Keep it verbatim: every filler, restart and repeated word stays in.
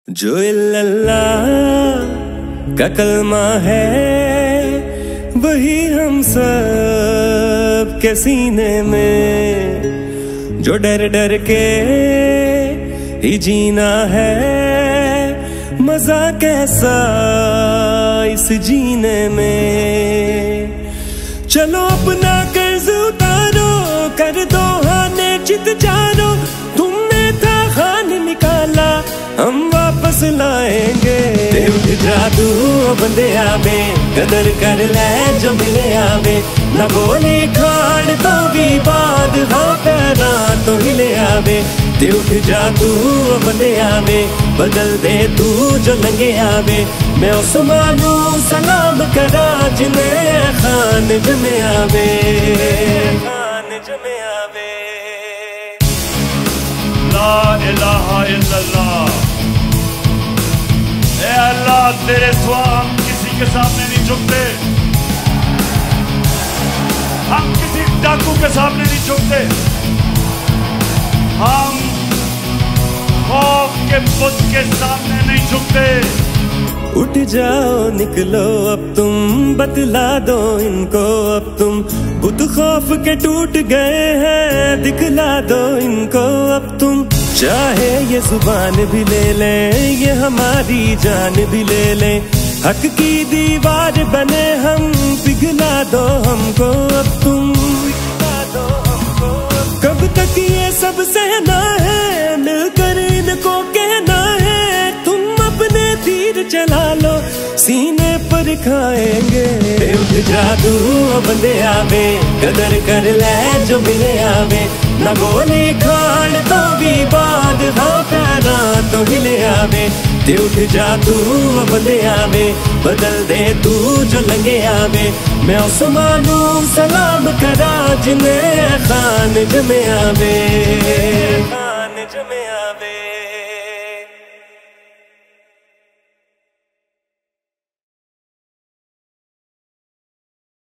जो इल्लल्लाह का कलमा है वही हम सब के सीने में, जो डर डर के ही जीना है, मजा कैसा इस जीने में। चलो अपना कर्ज उतारो, कर दो हाने चित जानो, तुमने था खान निकाला हम वापस लाएंगे। उठ जादू बंदे आवे, कदर कर ले जो मिले आवे, न बोले खान तो भी बाद हाँ पैरा तो हिले आवे। ते उठ जादू बंदे आवे, बदल दे तू जो लंगे आवे, मैं उस मानू सलाम करा जिन्हें खान जमे आवे, खान जमे आवे। ला इलाहा इल्लल्लाह। ए अल्लाह तेरे सिवा हम किसी के सामने नहीं झुकते, हम किसी डाकू के सामने नहीं झुकते, हम खौफ के बुत के सामने नहीं झुकते। उठ जाओ निकलो अब तुम, बतला दो इनको अब तुम, बुत खौफ के टूट गए हैं, दिखला दो इनको अब तुम। चाहे ये जुबान भी ले ले, ये हमारी जान भी ले ले, हक की दीवार बने हम, पिघला दो हमको अब तुम, पिघला दो हमको। कब तक ये सब सहना है, मिलकर इनको कहना है, तुम अपने तीर चला लो सीने पर खाएंगे। उठ जादू बंदे आवे, कदर कर ले जो मिले आवे, न गोली खान तो भी बाद हाँ पैरा तो हिले आवे। ते उठ जादू बंदे आवे, बदल दे तू जो लंगे आवे, मैं उस मानू सलाम करा जिन्हें खान जमे आवे, खान जमे आवे।